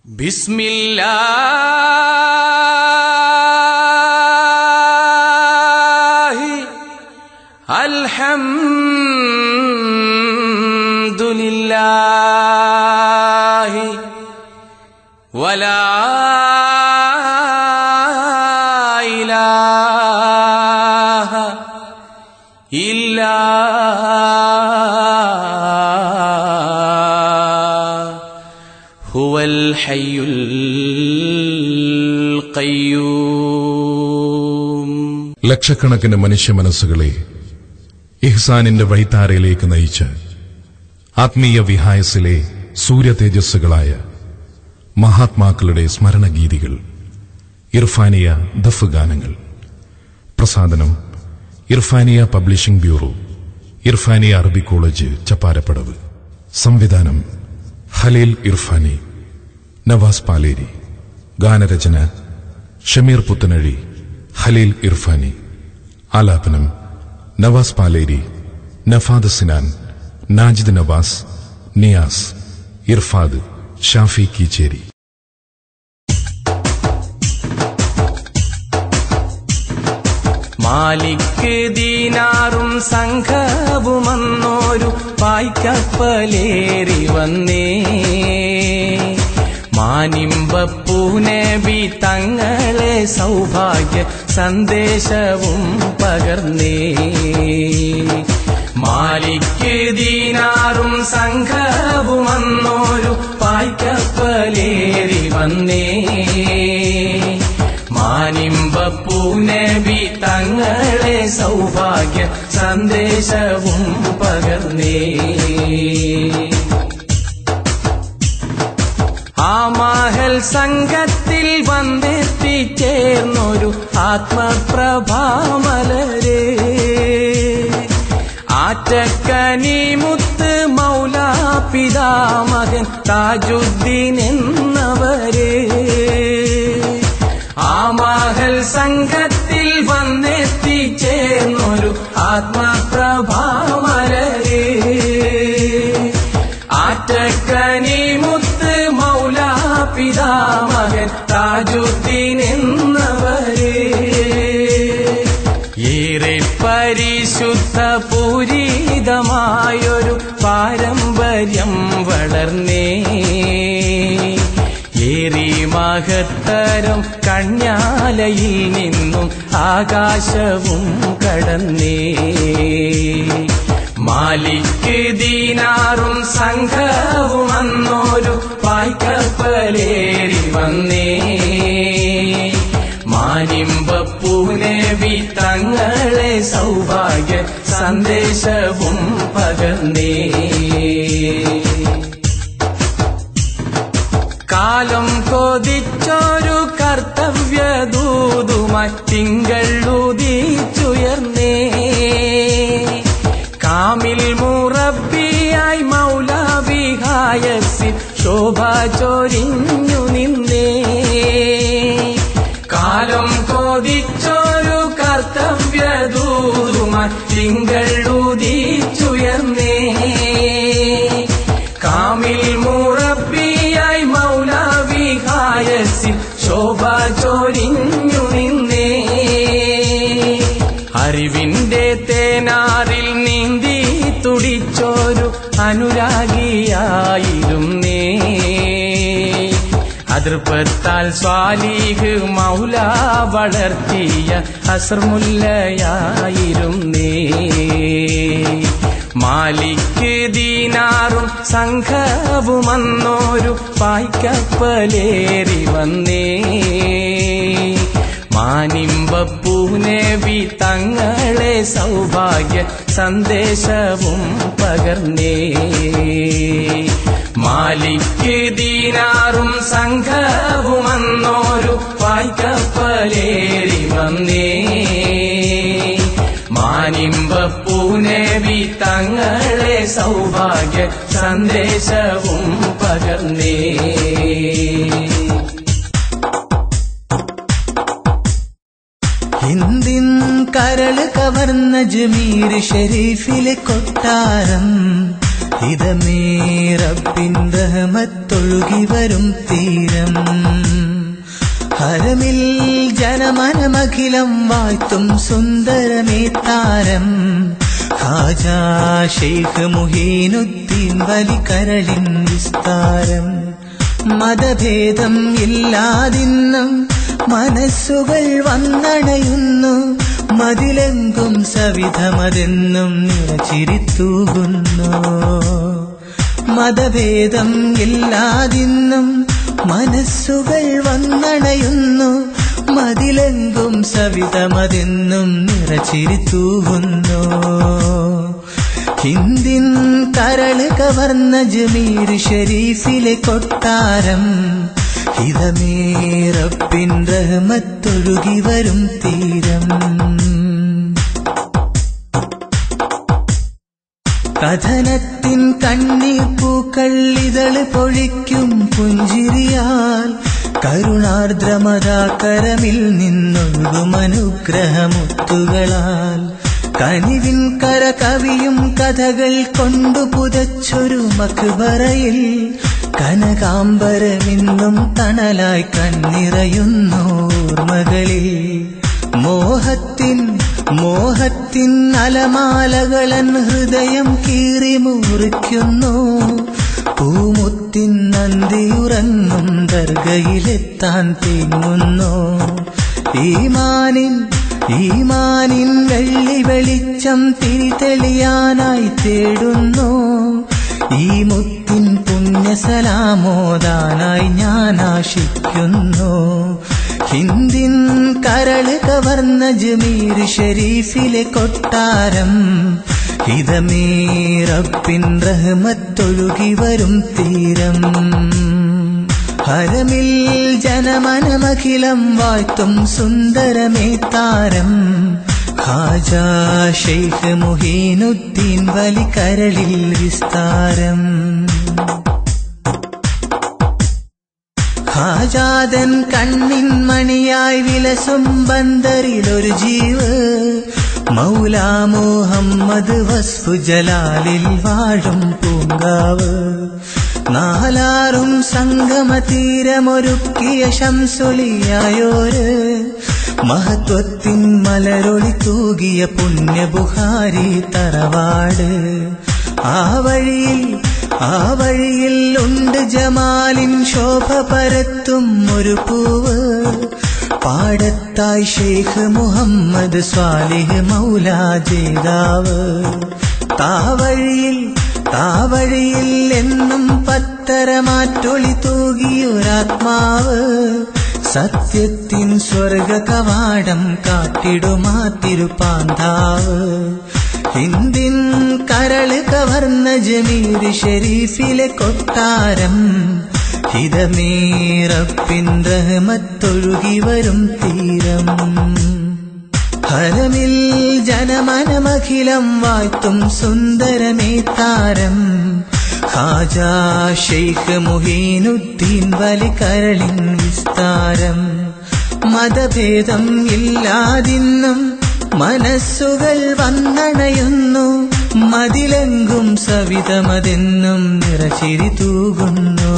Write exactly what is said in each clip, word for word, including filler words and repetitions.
ബിസ്മില്ലാഹി അൽഹംദുലില്ലാഹി വലാ ഇലാഹ ഇല്ലാ ഹുവൽ ഹയ്യുൽ ഖയ്യൂം. ലക്ഷക്കണക്കിന് മനുഷ്യ മനസ്സുകളെ ഇഹ്സാനിന്റെ വഴിത്താരയിലേക്ക് നയിച്ച് ആത്മീയ വിഹായസിലെ സൂര്യതേജസ്സുകളായ മഹാത്മാക്കളുടെ സ്മരണഗീതികൾ, ഇർഫാനിയ ദഫ് ഗാനങ്ങൾ. പ്രസാദനം ഇർഫാനിയ പബ്ലിഷിംഗ് ബ്യൂറോ, ഇർഫാനിയ അറബി കോളേജ്, ചപ്പാരപ്പടവ്. സംവിധാനം ഖലീൽ ഇർഫാനി, നവാസ് പാലേരി. ഗാനരചന ഷമീർ പുത്തനഴി, ഖലീൽ ഇർഫാനി. ആലാപനം നവാസ് പാലേരി, നഫാദ് സിനാൻ, നാജിദ് നവാസ്, നിയാസ്, ഇർഫാദ്, ഷാഫി കീച്ചേരി. മാലിക് ദീനാറും സംഘവുമന്നോരു പായ്ക്കപ്പലേറി വന്നേ. മാനിമ്പപ്പൂനബി തങ്ങളെ സൗഭാഗ്യ സന്ദേശവും പകർന്നേ. മാലിക് ദീനാറും സംഘവുമന്നോരു പായ്ക്കപ്പലേറി വന്നേ. മാനിമ്പപ്പൂനബി തങ്ങളെ സൗഭാഗ്യ സന്ദേശവും പകർന്നേ. ആ മഹൽ സംഘത്തിൽ വന്നെത്തിച്ചേർന്നൊരു ആത്മപ്രഭാമലരേ. ആറ്റക്കനിമുത്ത് മൗലാ പിതാമകൻ താജുദ്ദീൻ എന്നവരേ. ആ മഹൽ സംഘത്തിൽ വന്നെത്തിച്ചേർന്നൊരു ആത്മപ്രഭാമലരേ. ആറ്റക്കനിമുത്ത് മൗലാ പിതാമകൻ താജുദ്ദീൻ എന്നവരേ. ഏറെ പരിശുദ്ധ പൂരിതമായൊരു പാരമ്പര്യം വളർന്നേ. ഏറി മഹത്തരം കണ്യാലയിൽ നിന്നും ആകാശവും കടന്നേ. മാലിക് ദീനാറും സംഘവും അന്നോരു പായ്ക്കപ്പലേറി വന്നേ. മാനിമ്പപ്പൂനബി തങ്ങളെ സൗഭാഗ്യ സന്ദേശവും പകർന്നേ. കാലം കൊതിച്ചൊരു കർത്തവ്യദൂതുമായി തിങ്കൾ ഉദിച്ചുയർന്നേ. കാമിൽ മുറബിയായി മൗലാ വിഹായസിൽ ശോഭ ചൊരിഞ്ഞു നിന്നേ. കാലം കൊതിച്ചൊരു കർത്തവ്യദൂതുമായി തിങ്കൾ ഉദിച്ചുയർന്നേ. കാമിൽ മുറബിയായി മൗലാ വിഹായസിൽ ശോഭ ചൊരിഞ്ഞു നിന്നേ. അറിവിന്റെ തേനാറിൽ നീന്തി തുടിച്ചൊരു അനുരാഗിയായിരുന്നേ. അതൃപ്പത്താൽ സ്വാലിഹ് മൗലാ വളർത്തിയ അസ്ർമുല്ലയായിരുന്നേ. മാലിക് ദീനാറും സംഘവുമന്നോരു പായ്ക്കപ്പലേറി വന്നേ. മാനിമ്പപ്പൂനബി തങ്ങളെ സൗഭാഗ്യ സന്ദേശവും പകർന്നേ. മാലിക് ദീനാറും സംഘവുമന്നോരു പായ്ക്കപ്പലേറി വന്നേ. മാനിമ്പപ്പൂനബി തങ്ങളെ സൗഭാഗ്യ സന്ദേശവും പകർന്നേ. ഹിന്ദിൻ കരൾ കവർന്ന ജമീർ ഷരീഫിലെ കൊട്ടാരം ഹിതമേ റബ്ബിൻ റഹ്മത്തൊഴുകി വരും തീരം. ഹരമിൽ ജനമനമഖിലം വാഴ്ത്തും സുന്ദരമേ താരം. ഖാജാ ശൈഖ് മുഹീനുദ്ദീൻ വലികരളിൻ വിസ്താരം. മതഭേദം ഇല്ലാതിന്നും മനസ്സുകൾ വന്നണയുന്നു. മതിലെങ്കും സവിധമതെന്നും നിറച്ചിരിത്തൂകുന്നു. മതഭേദം ഇല്ലാതിന്നും മനസ്സുകൾ വന്നണയുന്നു. മതിലെങ്കും സവിധമതെന്നും നിറച്ചിരിത്തൂകുന്നു. ഹിന്ദിൻ കരള് കവർന്ന അജ്മീർ ഷരീഫിലെ കൊട്ടാരം. ഹിതമേ റബ്ബിൻ റഹ്മത്തൊഴുകി വരും തീരം. കഥനത്തിൻ കണ്ണീർ പൂക്കൾ ഇതള് പൊഴിക്കും പുഞ്ചിരിയാൽ. കരുണാർദ്രമതാകരമിൽ നിന്നൊഴുകും അനുഗ്രഹമുത്തുകളാൽ. കനിവിൻ കര കവിയും കഥകൾ കൊണ്ടു പുതച്ചൊരു മക്ബറയിൽ. കനകാംബരമിന്നും തണലായി കണ്ണിറയുന്നോർമകളിൽ. മോഹത്തിൻ മോഹത്തിൻ അലമാലകളൻ ഹൃദയം കീറി മുറിക്കുന്നു. പൂമുത്തിൻ നന്ദിയുറങ്ങും ദർഗയിലെത്താൻ തേങ്ങുന്നു. ഈമാനിൻ ഈമാനിൻ വെള്ളി വെളിച്ചം തിരിതെളിയാനായി തേടുന്നു. ഈ മുത്തിൻ പുണ്യസലാമോദാനായി ഞാൻ ആശിക്കുന്നു. ഹിന്ദിൻ കരള് കവർന്ന അജ്മീർ ഷരീഫിലെ കൊട്ടാരം. ഹിതമേ റബ്ബിൻ റഹ്മത്തൊഴുകി വരും തീരം. ഹരമിൽ ജനമനമഖിലം വാഴ്ത്തും സുന്ദരമേ താരം. ഖാജാ ശൈഖ് മുഹീനുദ്ദീൻ വലികരളിൽ വിസ്താരം. ഖാജാദൻ കണ്ണിൻ മണിയായി വിലസും ബന്ദറിലൊരു ജീവ്. മൗലാ മുഹമ്മദ് വസ്ഫു ജലാലിൽ വാഴും പൂങ്കാവ്. നാലാറും സംഗമതീരമൊരുക്കിയ ശംസുലിയായോര്. മഹത്വത്തിൻ മലരൊളി തൂകിയ പുണ്യ ബുഹാരി തറവാട്. ആ വഴിയിൽ ആ വഴിയിൽ ഉണ്ട് ജമാലിൻ ശോഭ പരത്തും ഒരു പൂവ്. പാടത്തായി ഷെയ്ഖ് മുഹമ്മദ് സ്വാലിഹ് മൗലാ ജേതാവ്. താവഴിയിൽ താവഴിയിൽ എന്നും പത്തരമാറ്റൊളി തൂകിയൊരാത്മാവ്. സത്യത്തിൻ സ്വർഗ കവാടം കാട്ടിടുമാ തിരുപ്പാന്താവ്. ഹിന്ദിൻ കരള് കവർന്ന അജ്മീർ ഷരീഫിലെ കൊട്ടാരം. ഹിതമേ റബ്ബിൻ റഹ്മത്തൊഴുകി വരും തീരം. ഹരമിൽ ജനമനമഖിലം വാഴ്ത്തും സുന്ദരമേ താരം. ഖാജാ ശൈഖ് മുഹീനുദ്ദീൻ വലികരളിൻ വിസ്താരം. മതഭേദം ഇല്ലാതിന്നും മനസ്സുകൾ വന്നണയുന്നു. മതിലെങ്കും സവിധമതെന്നും നിറച്ചിരി തൂകുന്നു.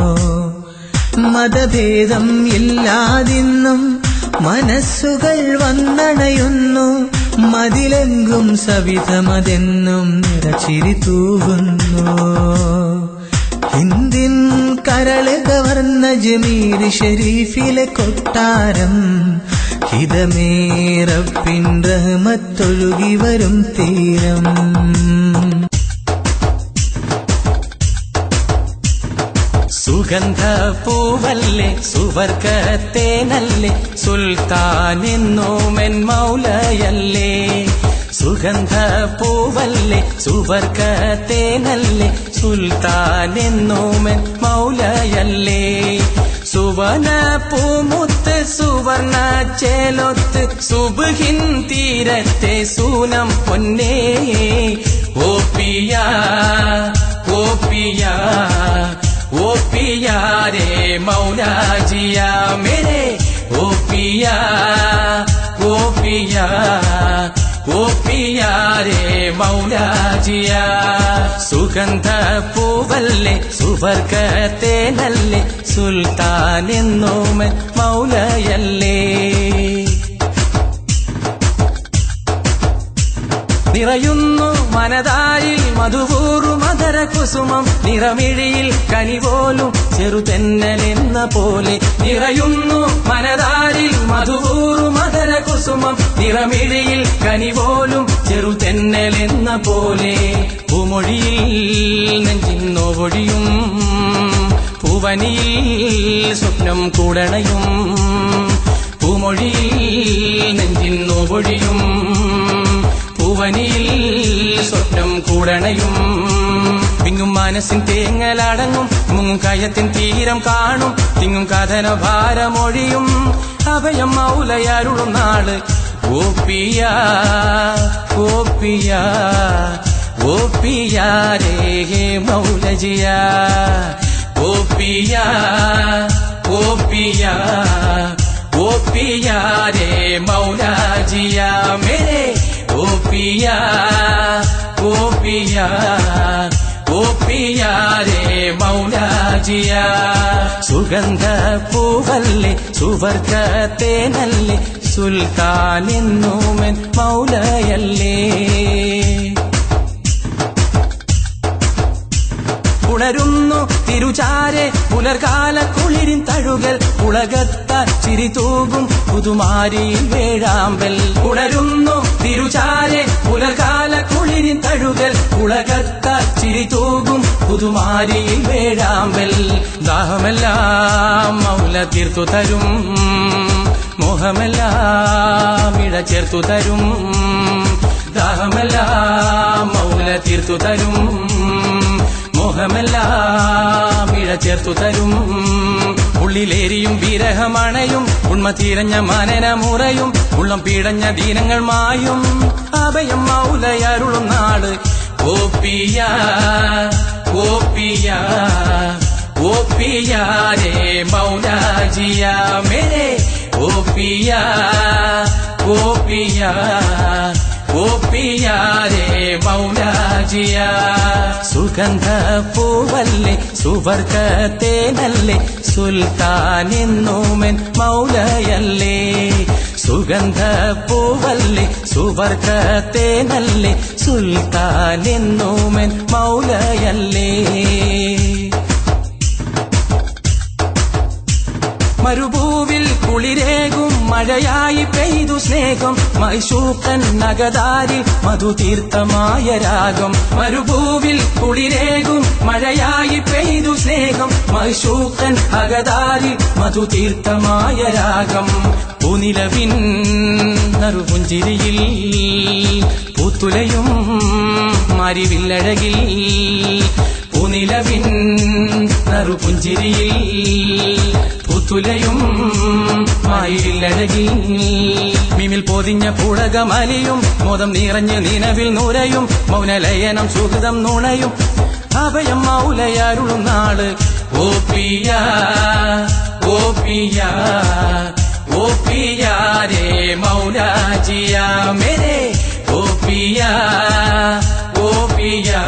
മതഭേദം ഇല്ലാതിന്നും മനസ്സുകൾ വന്നണയുന്നു. മതിലെങ്കും സവിധമതെന്നും നിറച്ചിരി തൂകുന്നു. ഹിന്ദിൻ കരള് കവർന്ന അജ്മീർ ഷരീഫിലെ കൊട്ടാരം. ഹിതമേ റബ്ബിൻ റഹ്മത്തൊഴുകി വരും തീരം. സുഗന്ധ പൂവല്ലേ സുവർഗത്തേനല്ലേ സുൽത്താനെന്നോമൻ മൗലയല്ലേ. സുഗന്ധ പൂവല്ലേ സുവർഗത്തേനല്ലേ സുൽത്താനെന്നോമൻ മൗലയല്ലേ. സുവന പൂമുത്ത് സുവർണ ചേലൊത്ത് സുബ്ഹിൻ തീരത്തെ സൂനം പൊന്നേ. ഓ പിയാ ഓ പിയാ ओ पिया रे मौला जिया मेरे. ओ पिया ओ पिया ഓപ്പിയാരേ മൗലാജിയ സുഗന്ധ പൂവല്ലേ സുവർഗത്തേനല്ലേ സുൽത്താൻ എന്നോമൻ മൗലയല്ലേ നിറയുന്നു മനതാരിൽ മധുവൂറു മധുര കുസുമം നിറമിഴിയിൽ കനിപോലും ചെറുതെന്നലെന്ന പോലെ നിറയുന്നു മനതാരിൽ മധുവൂറു മധുര കുസുമം നിറമിഴിയിൽ കനിപോലും ചെറുതെന്നലെന്ന പോലെ പൂമൊഴിയിൽ നെഞ്ചിന്നോ പൊഴിയും പൂവനിയിൽ സ്വപ്നം കൂടണയും പൂമൊഴിയിൽ നെഞ്ചിന്നോ പൊഴിയും പൂവനിയിൽ സ്വപ്നം കൂടണയും പിങ്ങും മനസ്സിൻ തേങ്ങലടങ്ങും മുങ്ങും കയത്തിൻ തീരം കാണും തിങ്ങും കഥന ഭാരമൊഴിയും അഭയം മൗലയരുളും നാള് ഓപ്പിയ ഓപ്പിയ ഓപ്പിയാരേ മൗലജിയ ഓപ്പിയ ഓപ്പിയ ഓപ്പിയാരേ മൗലാജിയ മേരെ ഓപ്പിയ ഓപ്പിയ ഓപ്പിയാരേ മൗലാജിയ സുഗന്ധ പൂവല്ലേ സുവർഗത്തേനല്ലേ സുൽത്താൻ എന്നോമൻ മൗലയല്ലേ ഉണരുന്നു തിരുചാരെ പുലർകാല കുളിരിൻ തഴുകൽ ഉലകത്ത ചിരി തൂകും പുതുമാരിയിൽ വേഴാമ്പൽ ഉണരുന്നു തിരുചാരെ പുലർകാല കുളിരിൻ തഴുകൽ ഉലകത്ത ചിരി തൂകും പുതുമാരിയിൽ വേഴാമ്പൽ ദാഹമെല്ലാം മൗല തീർത്തു തരും മോഹമെല്ലാം ഇഴ ചേർത്തു തരും ദാഹമെല്ലാം മൗല തീർത്തു തരും മോഹമെല്ലാം ഇഴ ചേർത്തു തരും ഉള്ളിലേരിയും വിരഹമണയും ഉണ്മ തീരഞ്ഞ മനനമുറയും ഉള്ളം പീടഞ്ഞ ദീനങ്ങൾ മായും അഭയം മൗലയരുളും നാട് ഓപ്പിയ ഓപ്പിയ ഓപ്പിയാരേ മൗലാജിയ മേരെ ഓപ്പിയ ഓപ്പിയ ഓപ്പിയാരേ മൗലാജിയ സുഗന്ധ പൂവല്ലേ സുവർഗത്തേനല്ലേ സുൽത്താൻ എന്നോമൻ മൗലയല്ലേ സുഗന്ധ പൂവല്ലേ സുവർഗത്തേനല്ലേ സുൽത്താൻ എന്നോമൻ മൗലയല്ലേ മരുഭൂവിൽ കുളിരേകും മഴയായി പെയ്തു സ്നേഹം മൈശൂക്കൻ നഗതാരിൽ മധുതീർത്ഥമായ രാഗം മരുഭൂവിൽ കുളിരേകും മഴയായി പെയ്തു സ്നേഹം മൈശൂക്കൻ അകതാരിൽ മധുതീർത്ഥമായ രാഗം പൂനിലവിൻ നറുപുഞ്ചിരിയിൽ പൂത്തുലയും മരിവില്ലഴകിൽ പൂനിലവിൻ നറുപുഞ്ചിരിയിൽ പൂത്തുലയും മായില്ലഴകിൽ മിമിൽ പൊതിഞ്ഞ പുളകമലിയും മോദം നിറഞ്ഞ് നിലവിൽ നുരയും മൗനലയനം സുഹൃതം നുണയും അഭയം മൗലയരുളും നാള് ഓപ്പിയ ഓപ്പിയ ഓപ്പിയാരേ മൗലാജിയ മേരെ ഓപ്പിയ ഓപ്പിയ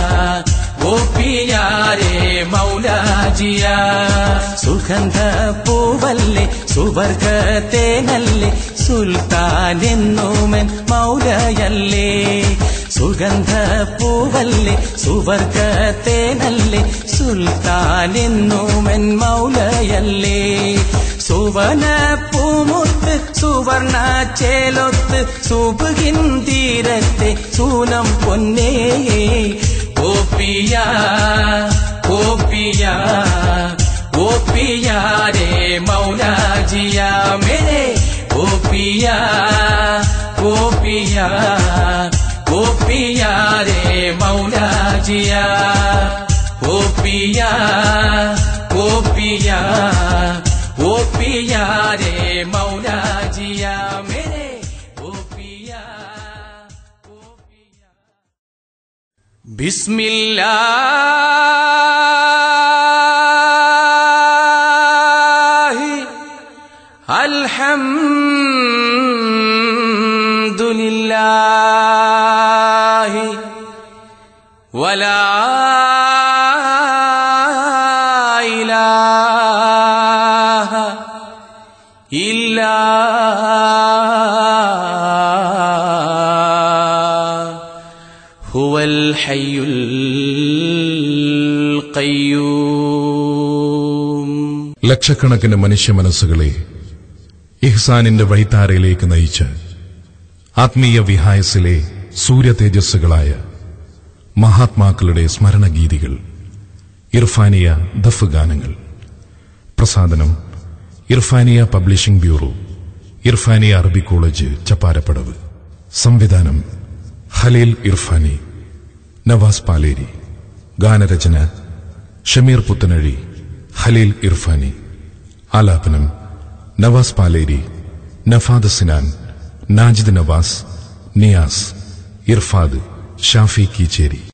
ഓപ്പിയാരേ മൗലാജിയ സുഗന്ധ പൂവല്ലേ സുവർഗത്തേനല്ലേ സുൽത്താൻ എന്നോമൻ മൗലയല്ലേ സുഗന്ധ പൂവല്ലേ സുവർഗത്തേനല്ലേ സുൽത്താൻ എന്നോമൻ മൗലയല്ലേ സുവന പൂമുത്ത് സുവർണ ചേലൊത്ത് സുബുഹിൻ തീരത്തെ സൂനം പൊന്നേ ഓപ്പിയ ഓപ്പിയ ഓപ്പിയാരേ മൗലാജിയ മേരെ ഓപ്പിയ ഓപ്പിയ ഓപ്പിയാരേ മൗലാജിയ ഓപ്പിയ ഓപ്പിയ ഓപ്പിയാരേ മൗലാജിയ മേരെ ഓപ്പിയ ഓപ്പിയ ബിസ്മില്ലാഹി അൽഹംദുലില്ലാഹ് ولا إله إلا هو الحي القيوم. ലക്ഷക്കണക്കിന് മനുഷ്യ മനസ്സുകളെ ഇഹ്സാനിന്റെ വഴിത്താരയിലേക്ക് നയിച്ച് ആത്മീയ വിഹായസിലെ സൂര്യതേജസ്സുകളായ മഹാത്മാക്കളുടെ സ്മരണഗീതികൾ, ഇർഫാനിയ ദഫ് ഗാനങ്ങൾ. പ്രസാദനം ഇർഫാനിയ പബ്ലിഷിംഗ് ബ്യൂറോ, ഇർഫാനിയ അറബി കോളേജ്, ചപ്പാരപ്പടവ്. സംവിധാനം ഖലീൽ ഇർഫാനി, നവാസ് പാലേരി. ഗാനരചന ഷമീർ പുത്തനഴി, ഖലീൽ ഇർഫാനി. ആലാപനം നവാസ് പാലേരി, നഫാദ് സിനാൻ, നാജിദ് നവാസ്, നിയാസ്, ഇർഫാദ്, ഷാഫി കീച്ചേരി.